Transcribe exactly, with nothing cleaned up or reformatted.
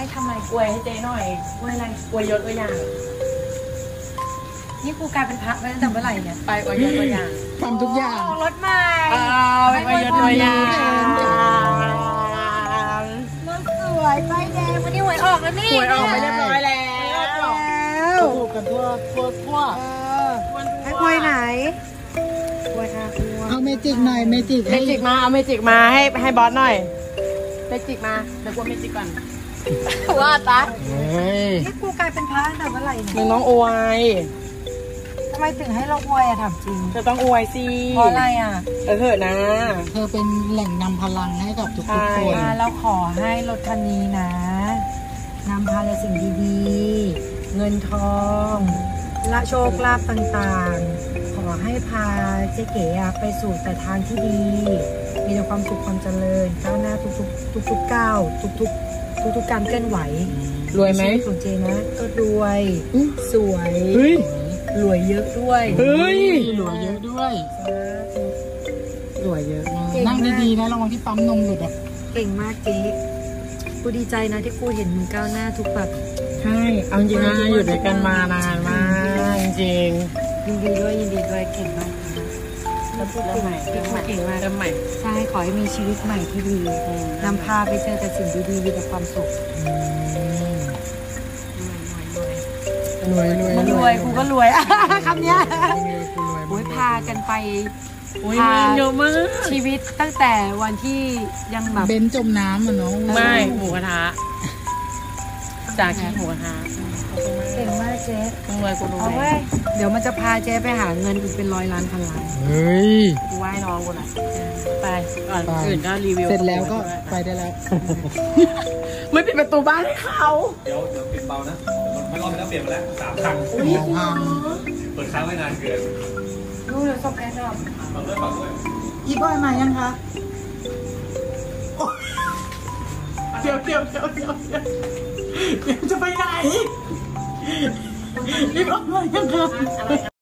ให้ทำอะไรกล้วยให้เจ๊หน่อยกล้วยอะไรกล้วยยศตัวอย่างนี่กูกลายเป็นพระไปตั้งแต่เมื่อไหร่เนี่ยไปกล้วยยศตัวอย่างทำทุกอย่างรถใหม่ไปกล้วยยศตัวอย่างรถสวยป้ายแดงวันนี้หวยออกแล้วนี่หวยออกไปเรียบร้อยแล้วถูกกันทั่วทั่วทั่วให้กล้วยไหนกล้วยค่ะเอาเมจิกหน่อยเมจิกเมจิกมาเอาเมจิกมาให้ให้บอสหน่อยเมจิกมาเดี๋ยวกลัวเมจิกก่อนว่าตานี่กูกลายเป็นพระตั้งแต่เมื่อไหร่เนี่ยมึงน้องอวยทำไมถึงให้เราอวยอะถามจริงเธอต้องอวยสิเพราะอะไรอะเออเถอะนะเธอเป็นแหล่งนำพลังให้กับทุกๆคนเราขอให้รถคันนี้นะนำพาแต่สิ่งดีๆเงินทองและโชคลาภต่างๆขอให้พาเจ๊เก๋ไปสู่แต่ทางที่ดีมีแต่ความสุขความเจริญก้าวหน้าทุกๆทุกๆก้าวทุกๆทุกๆการเคลื่อนไหวรวยไหมของเจนะก็รวยสวยรวยเยอะด้วยเฮ้ยรวยเยอะด้วยรวยเยอะนั่งดีๆนะระวังที่ปั๊มนมหลุดอ่ะเก่งมากเจ๊กูดีใจนะที่กูเห็นมึงก้าวหน้าทุกแบบใช่เอาจริงนะอยู่ด้วยกันมานานมากจริงยินดีด้วยยินดีด้วยเก่งมากแล้วพูดเริ่มใหม่เริ่มใหม่เก่งมากเริ่มใหม่ใช่ขอให้มีชีวิตใหม่ที่ดีนำพาไปเจอแต่สิ่งดีๆมีแต่ความสุขรวยรวยรวยกูก็รวยคำนี้โอ้ยพากันไปพาเยอะมากชีวิตตั้งแต่วันที่ยังแบบเบนจมน้ำอ่ะน้องไม่หมูกระทะจากที่หมูกระทะเก่งมากเจ๊รวยกูรวยเดี๋ยวมันจะพาเจ๊ไปหาเงินอีกเป็นร้อยล้านพันล้านเฮ้ยกูไหว้น้องกูหน่อยไปก่อนอื่นก็รีวิวเสร็จแล้วก็ไปได้แล้วไม่ปิดประตูบ้านให้เขาเดี๋ยวเดี๋ยวปิดเบานะมันรอบไปแล้วเปลี่ยนมาแล้วสามครั้งเปิดค้างไว้นานเกินดูเดี๋ยวส่งแอนด์ฝากด้วยฝากด้วยอีบอยมายังคะเดี๋ยวเดี๋ยวเดี๋ยวเดี๋ยวเดี๋ยวจะไปไหนอีบอยมายังคะ